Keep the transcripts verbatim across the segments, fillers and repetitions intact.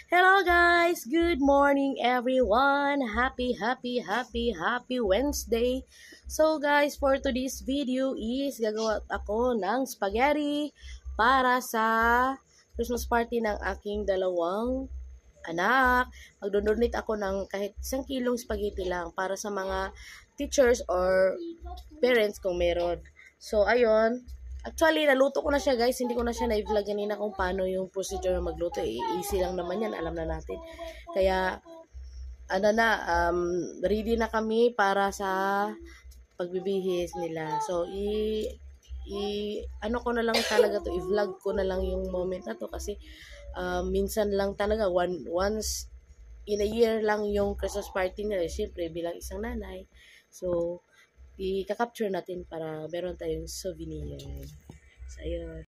Hello guys! Good morning everyone! Happy, happy, happy, happy Wednesday! So guys, for today's video is gagawa ako ng spaghetti para sa Christmas party ng aking dalawang anak. Magdodonate ako ng kahit isang kilong spaghetti lang para sa mga teachers or parents kung meron. So ayun, actually, naluto ko na siya guys. Hindi ko na siya na-vlog kanina kung paano yung procedure na magluto. E, easy lang naman yan. Alam na natin. Kaya, ano na, um, ready na kami para sa pagbibihis nila. So, i, i, ano ko na lang talaga to, i-vlog ko na lang yung moment na to. Kasi, um, minsan lang talaga, one, once in a year lang yung Christmas party nila. Siyempre, bilang isang nanay. So, i-capture natin para meron tayong souvenir. So, ayun.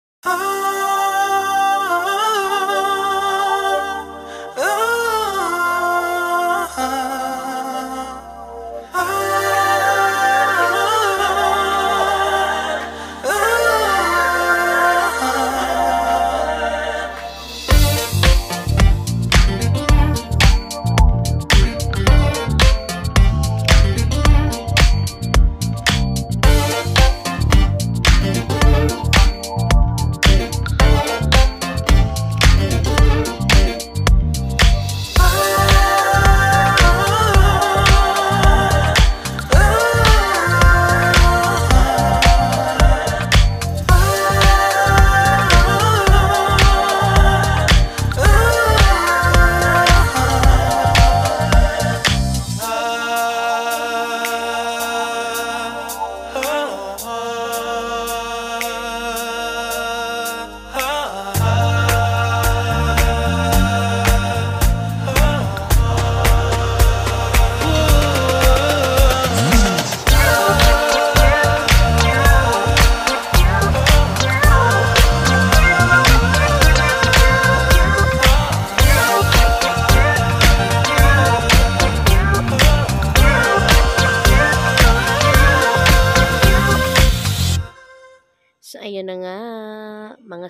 So, ayun na nga, mga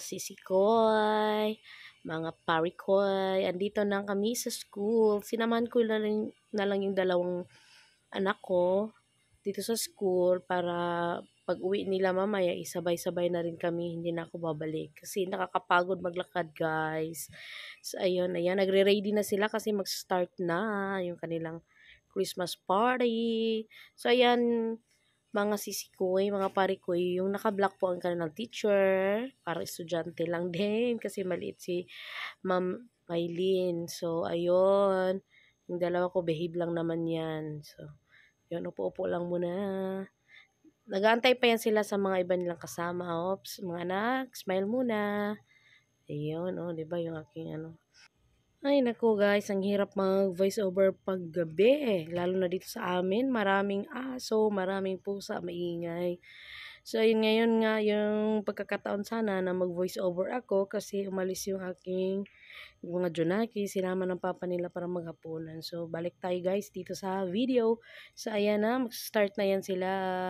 sisikoy, mga parikoy, andito na kami sa school. Sinamahan ko na lang, na lang yung dalawang anak ko dito sa school para pag uwi nila mamaya, isabay-sabay na rin kami, hindi na ako babalik. Kasi nakakapagod maglakad, guys. So, ayun, ayan, nagre-ready na sila kasi mag-start na yung kanilang Christmas party. So, ayan, mga sisikoy, mga parikoy, yung naka-block po ang kanilang teacher, para estudyante lang din, kasi maliit si Ma'am Maylin. So, ayun, yung dalawa ko, behave lang naman yan. So, yun, upo-upo lang muna. Nag-aantay pa yan sila sa mga iba nilang kasama. Oops, mga anak, smile muna. Ayun, oh, diba yung aking ano. Ay, naku guys, ang hirap mag-voice over paggabi. Lalo na dito sa amin, maraming aso, maraming pusa, maingay. So, ayun ngayon nga, yung pagkakataon sana na mag-voice over ako kasi umalis yung aking mga Junaki, sinama ng papa nila para maghapunan. So, balik tayo guys dito sa video. So, ayan na, mag-start na yan sila.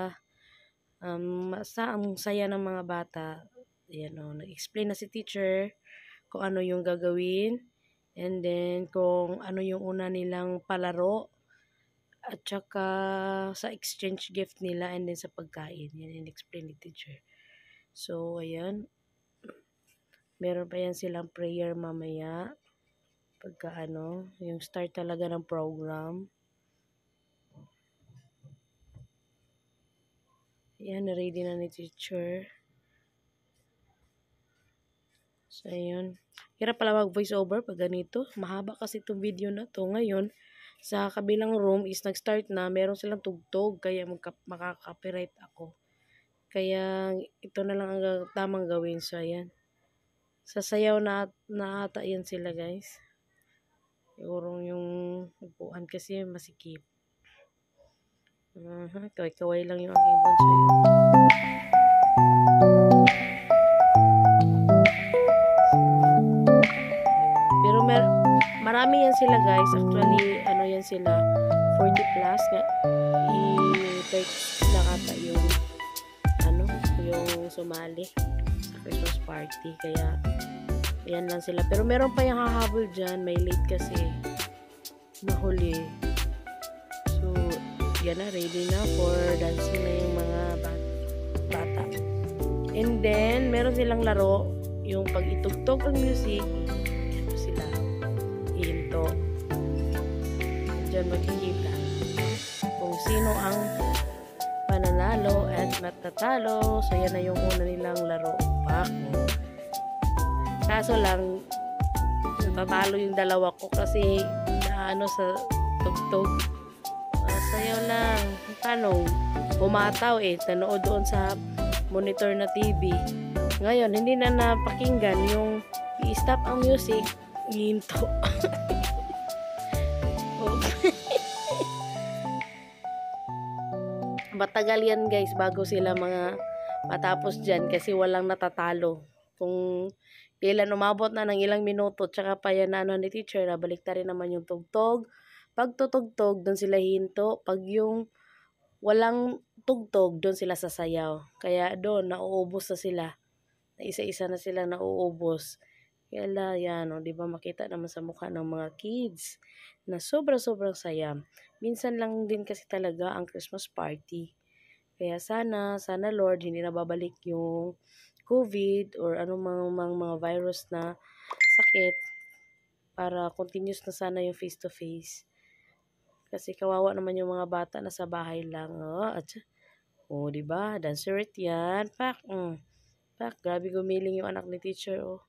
Um, sa ang saya ng mga bata. Ayan o, nag-explain na si teacher kung ano yung gagawin. And then, kung ano yung una nilang palaro. At saka, sa exchange gift nila. And then, sa pagkain. Yan yung explain ni teacher. So, ayan. Meron pa yan silang prayer mamaya. Pagka ano, yung start talaga ng program. Ayan, ready na ni teacher. So, ayun. Hirap pala mag-voice over pag ganito. Mahaba kasi itong video na to. Ngayon, sa kabilang room is nag-start na. Meron silang tugtog. Kaya makaka-copyright ako. Kaya, ito na lang ang tamang gawin. So, ayan. Sasayaw na, na ata yan sila, guys. Siguro yung upuan kasi masikip. Uh-huh. Kaway-kaway lang yung aking bunso yun. Marami yan sila guys. Actually, ano yan sila, forty plus nga. I-text na kata yung ano, yung sumali sa Christmas party. Kaya Ayan lang sila. Pero meron pa yung hahabol dyan. May late kasi. Nahuli. So, yan na. Ready na for dancing na yung mga bata. And then, meron silang laro. Yung pag itugtog ang music, ito sila. Ihinto. Diyan makikita kung sino ang pananalo at natatalo. So, yan na yung una nilang laro. Pak. Kaso lang, natatalo yung dalawa ko kasi naano sa tugtog. Uh, sayaw lang. Paano? Bumataw eh. Tanood doon sa monitor na T V. Ngayon, hindi na napakinggan yung i-stop ang music. Ginto. Matagal yan guys bago sila mga matapos dyan kasi walang natatalo. Kung ilan umabot na ng ilang minuto tsaka pa yan na ano ni teacher na balik rin naman yung tugtog. Pag tutugtog doon sila hinto. Pag yung walang tugtog doon sila sasayaw. Kaya doon nauubos na sila. Isa-isa na sila nauubos. Kaya la yan o, di ba makita naman sa mukha ng mga kids na sobra-sobrang saya. Minsan lang din kasi talaga ang Christmas party. Kaya sana, sana Lord, hindi na babalik yung COVID or anumang mga, mga virus na sakit para continuous na sana yung face-to-face. Kasi kawawa naman yung mga bata na sa bahay lang. Oh, at, oh di ba? Dancerite yan. Pak, mm. Pak, grabe gumiling yung anak ni teacher, oh.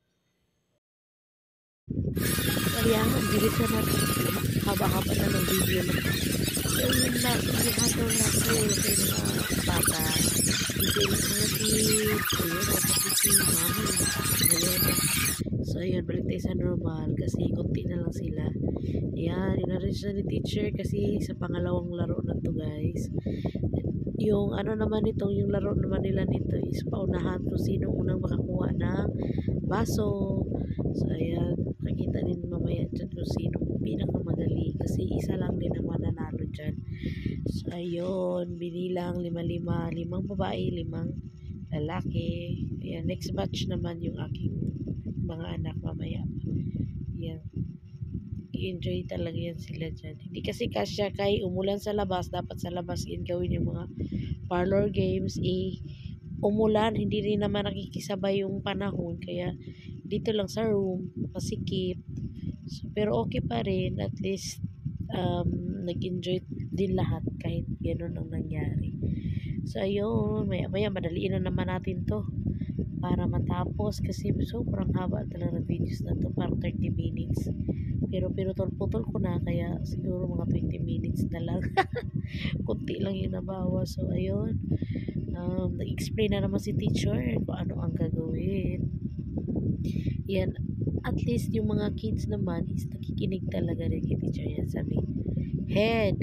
Kaya, bilisan natin. Haba-haba na ng video na. So, yun lang. Ihataw na po sa mga bata. Hindi na mga kids. Ayun, nakapit yung mami. Ayun. So, ayun, balik tayo sa normal. Kasi, konti na lang sila. Ayan, in-arrange na ni teacher kasi sa pangalawang laro na to guys. Yung ano naman nito, yung laro naman nila nito is paunahan kung sino unang makakuha ng baso. So, ayan, makikita din mamaya dyan kung sino pinakamagaling kasi isa lang din ang mananalo dyan. So, ayun, binilang lima-lima, limang babae, limang lalaki. Ayan, next batch naman yung aking mga anak mamaya. Ayan. I-enjoy talaga yan sila dyan. Hindi kasi kasya kay umulan sa labas, dapat sa labas yan gawin yung mga parlor games. Eh, umulan, hindi rin naman nakikisabay yung panahon. Kaya, dito lang sa room, masikip. So, pero okay pa rin, at least, um, nag-enjoy din lahat kahit gano'n ang nangyari. So, ayun, maya, maya, madaliin na naman natin to para matapos kasi sobrang haba talaga ng videos na to, parang thirty minutes. Pero pinutol-putol ko na kaya siguro mga twenty minutes na lang. Kunti lang yung nabawa. So, ayun. Um, nag-explain na naman si teacher kung ano ang gagawin. Yan. At least yung mga kids naman is nakikinig talaga rin kay teacher. Yan sabi. Head.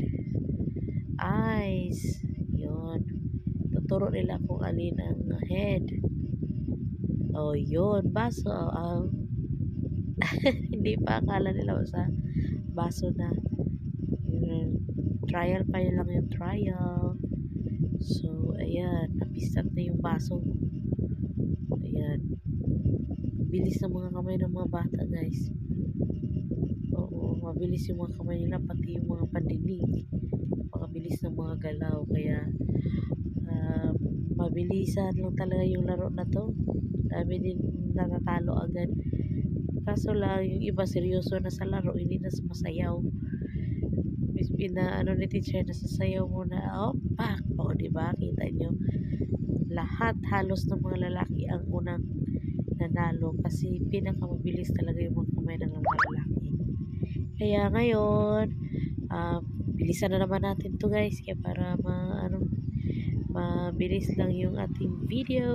Eyes. Yun. Tuturo nila kung alin ang head. Oh, yun. Baso. Um, hindi pa akala nila sa baso na. Yun. Trial pa yun lang yung trial. So, ayan. Napisat na yung baso. Ayan. Bilis ng mga kamay ng mga bata, guys. Oo, mabilis yung mga kamay nila, pati yung mga pandinig. Makabilis ng mga galaw. Kaya, uh, mabilisan lang talaga yung laro na to. Dami din natatalo agad. Kaso lang, yung iba seryoso na sa laro, hindi na sumasayaw. Na ano ni teacher, nasasayaw muna. Oh, pak! O, diba? Kita nyo. Lahat halos ng mga lalaki ang unang nanalo kasi pinakamabilis talaga yung mga kamay ng mga lalaki. Kaya ngayon, uh, bilisan na naman natin to guys, kaya para ma, ano, mabilis lang yung ating video.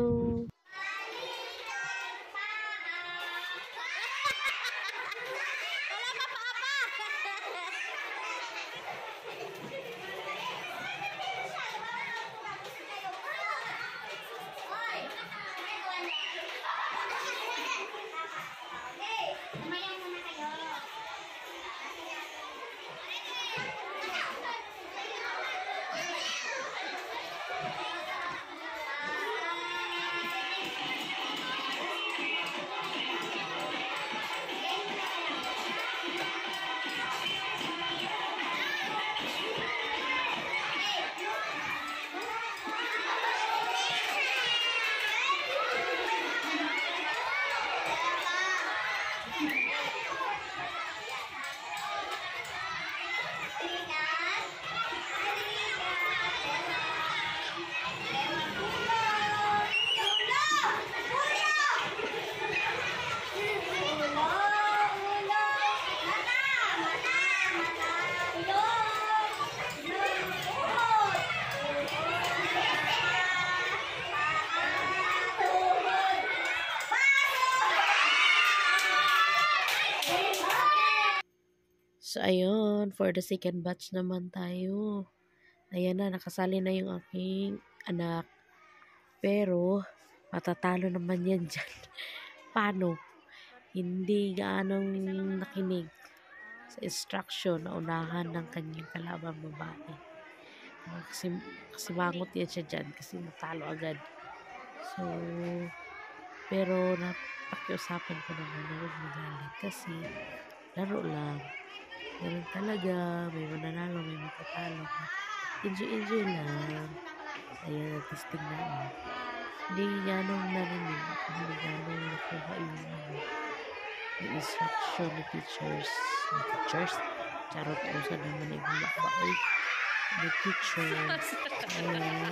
So, ayun, for the second batch naman tayo. Ayan na, nakasali na yung aking anak. Pero, matatalo naman yan dyan. Paano? Hindi gaanong nakinig sa instruction na unahan ng kanyang kalabang babae. Kasi, kasi bangot yan siya dyan kasi natalo agad. So, pero napakiusapan ko naman na huwag magalit kasi laro lang. Ganun talaga. May mananalo, may matatalo. Enjoy-enjoy lang. Ayan, testing na eh. Hindi ganong narinig. Hindi ganong nakuha yung ano, yung instruction ni teachers. Ni teachers? Charot ko sa naman yung bakbaoy. Ni teachers. Ayan.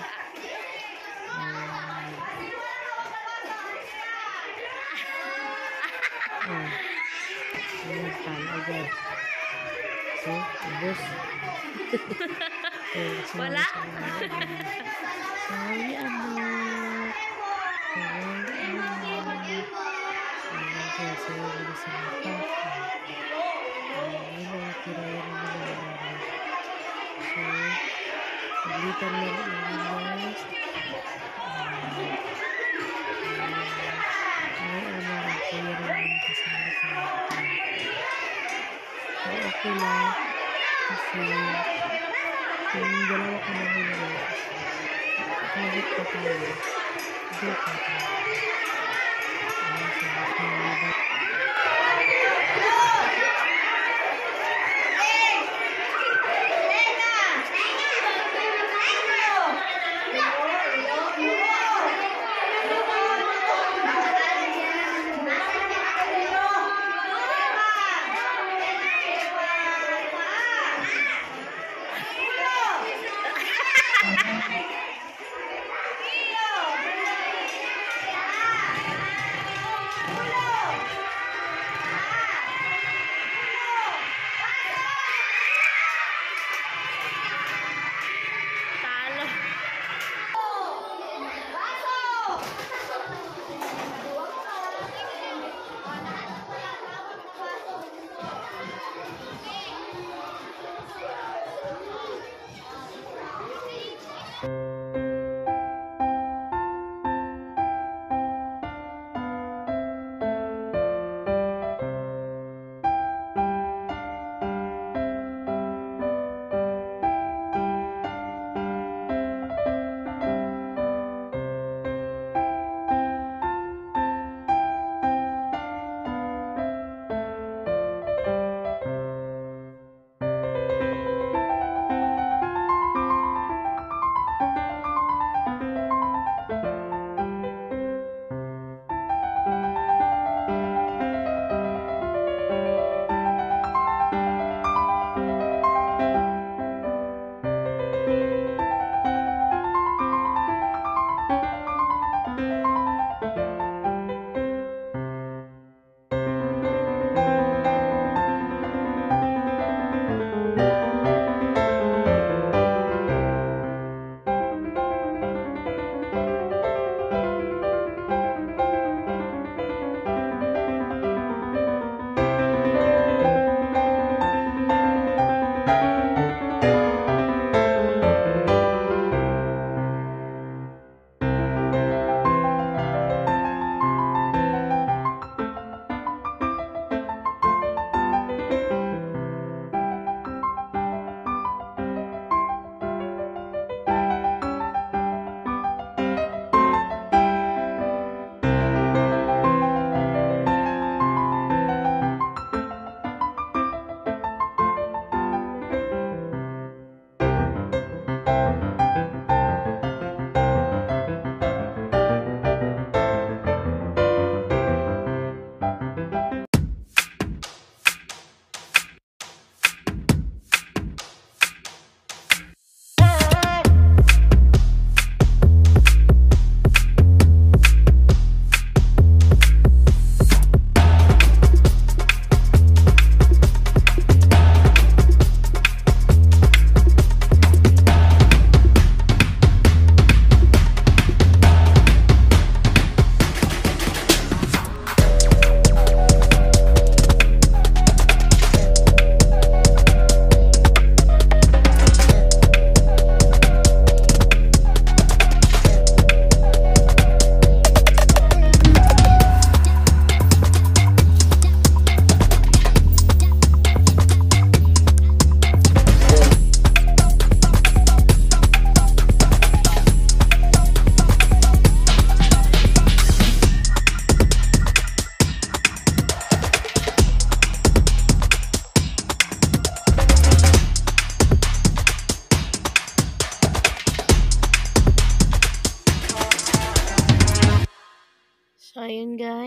Ayan. Oh. Ayan, talo agad. So, ubos. Wala. Sorry, anak. Sorry, anak. Ayan, kaya sa'yo na sa mata. Ayan, nakatira yan ang nangyayari. So, naglitan lang ang guys. Ay, anak, kaya naman kasama sa mata. So, okay lang. Kasi, yung dalawa ko naman guys, kahit pa tayo, hindi pa tayo. Ayan, so, okay.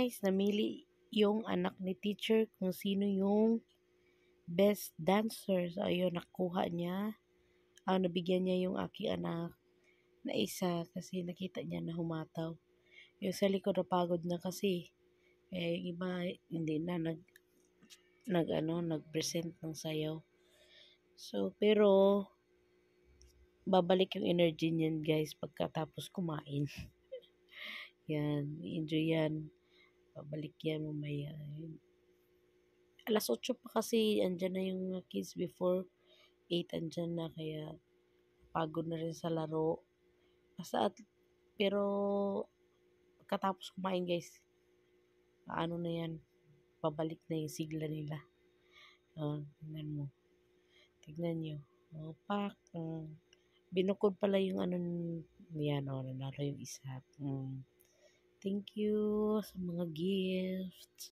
guys, namili yung anak ni teacher kung sino yung best dancer. So, ayun, nakuha niya. Ah, nabigyan niya yung aking anak na isa kasi nakita niya na humataw. Yung sa likod napagod na kasi. Eh, yung iba, hindi na nag, nag, ano, nag-present ng sayaw. So, pero, babalik yung energy niyan guys pagkatapos kumain. Yan, enjoy yan. Babalik yan mamaya. Alas otso pa kasi, andyan na yung kids before eight, andyan na, kaya pagod na rin sa laro. Basta at, pero, pagkatapos kumain guys, ano na yan, babalik na yung sigla nila. Uh, tignan mo. Tignan nyo. O, pak. Um, binukod pala yung ano, yan o, nanalo yung isa. Um, thank you sa mga gifts.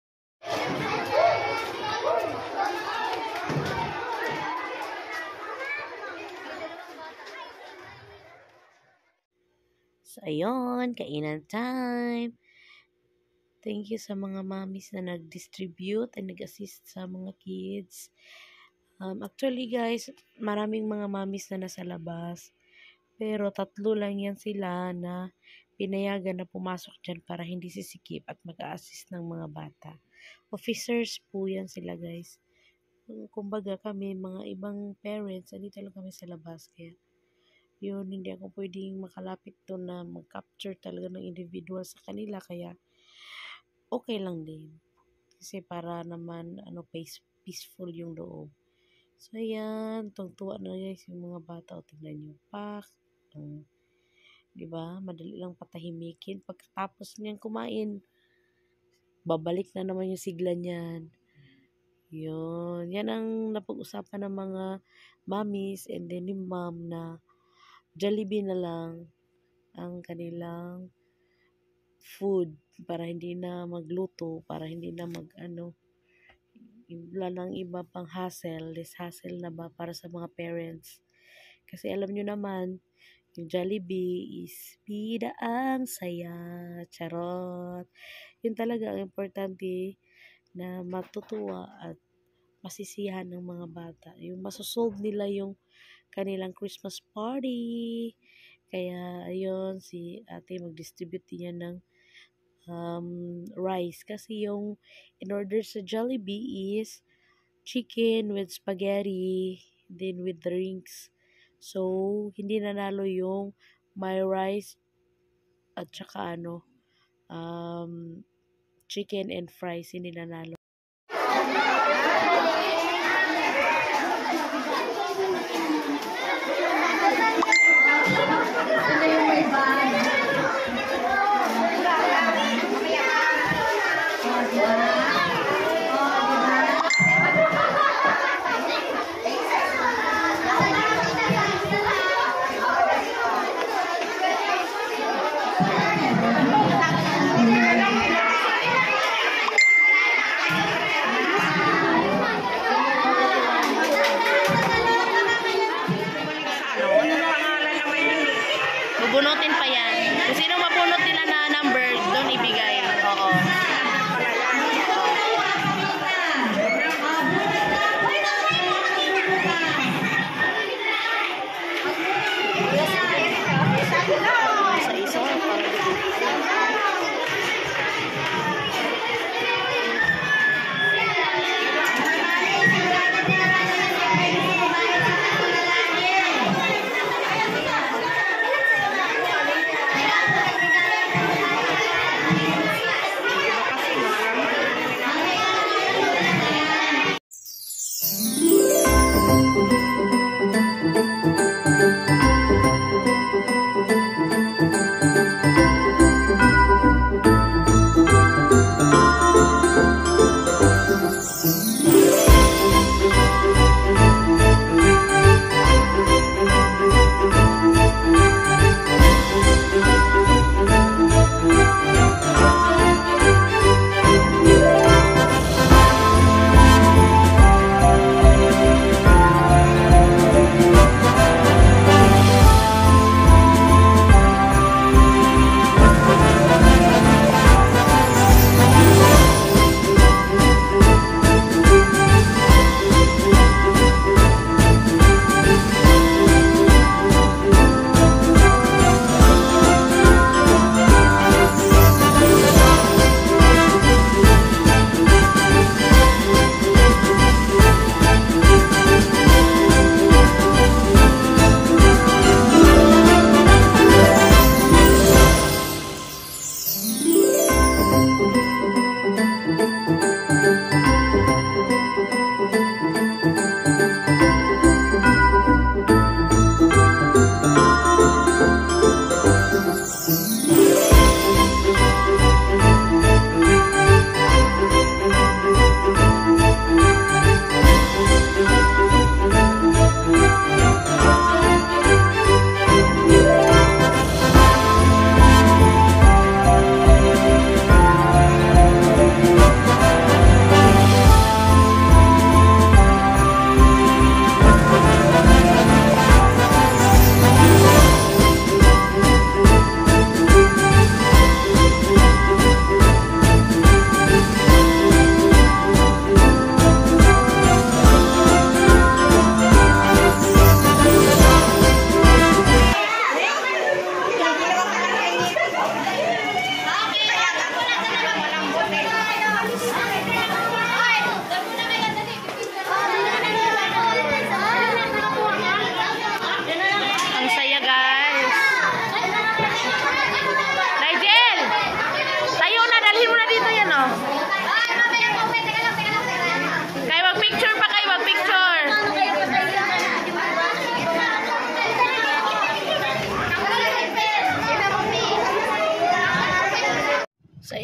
So, ayun, kainan time. Thank you sa mga mommies na nag-distribute and nag-assist sa mga kids. Um, actually, guys, maraming mga mommies na nasa labas. Pero tatlo lang yan sila na pinayagan na pumasok dyan para hindi sisikip at mag-a-assist ng mga bata. Officers po yan sila, guys. Kumbaga kami, mga ibang parents, andito lang kami sa labas. Kaya, yun, hindi ako pwedeng makalapit to na mag-capture talaga ng individual sa kanila. Kaya, okay lang din. Kasi para naman, ano, peaceful yung loob. So, ayan, tungtuwa na guys yung mga bata. O, tignan nyo, pak. Um, diba? Madali lang patahimikin. Pagkatapos niyan kumain, babalik na naman yung sigla niyan. Yun. Yan ang napag-usapan ng mga mommies and then ni mom na Jollibee na lang ang kanilang food para hindi na magluto, para hindi na mag ano, wala nang iba pang hassle, less hassle na ba para sa mga parents. Kasi alam nyo naman, yung Jollibee is bida ang saya, charot. Yun talaga ang importante na matutuwa at masisiyahan ng mga bata. Yung masosolve nila yung kanilang Christmas party. Kaya, ayun, si ate mag-distribute niya ng um, rice. Kasi yung in-order sa Jollibee is chicken with spaghetti, then with drinks. So, hindi nanalo yung my rice at saka ano, um, chicken and fries, hindi nanalo.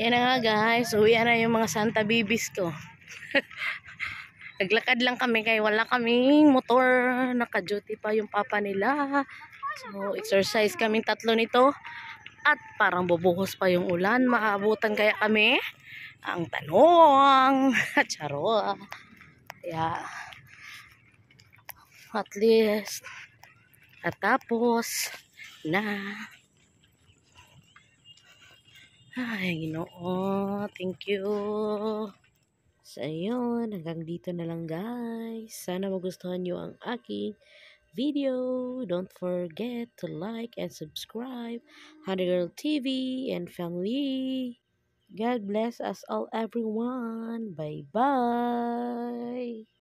Ayan na nga guys, uwi na yung mga Santa Bibis ko. Naglakad lang kami kaya wala kaming motor. Naka-duty pa yung papa nila. So, exercise kaming tatlo nito. At parang bubuhos pa yung ulan. Maabutan kaya kami? Ang tanong. Charo. Kaya, at least, natapos na. Ay, Ginoo. Thank you. So, ayun. Hanggang dito na lang, guys. Sana magustuhan nyo ang aking video. Don't forget to like and subscribe. Honey Girl T V and family. God bless us all, everyone. Bye-bye.